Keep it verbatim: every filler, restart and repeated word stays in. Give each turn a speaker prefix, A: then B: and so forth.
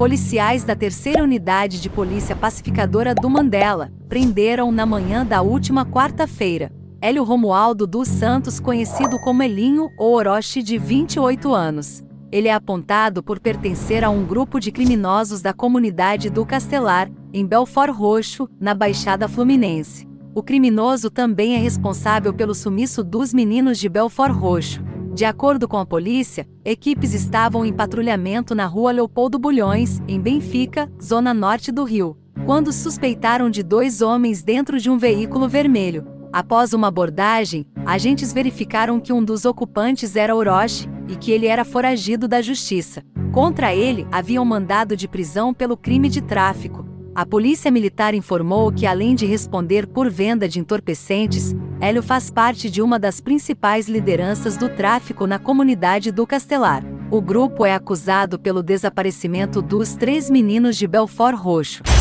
A: Policiais da terceira Unidade de Polícia Pacificadora do Mandela prenderam na manhã da última quarta-feira Hélio Romualdo dos Santos, conhecido como Elinho ou Orochi, de vinte e oito anos. Ele é apontado por pertencer a um grupo de criminosos da comunidade do Castelar, em Belford Roxo, na Baixada Fluminense. O criminoso também é responsável pelo sumiço dos meninos de Belford Roxo. De acordo com a polícia, equipes estavam em patrulhamento na rua Leopoldo Bulhões, em Benfica, zona norte do Rio, quando suspeitaram de dois homens dentro de um veículo vermelho. Após uma abordagem, agentes verificaram que um dos ocupantes era Orochi e que ele era foragido da justiça. Contra ele, havia um mandado de prisão pelo crime de tráfico. A polícia militar informou que, além de responder por venda de entorpecentes, Hélio faz parte de uma das principais lideranças do tráfico na comunidade do Castelar. O grupo é acusado pelo desaparecimento dos três meninos de Belford Roxo.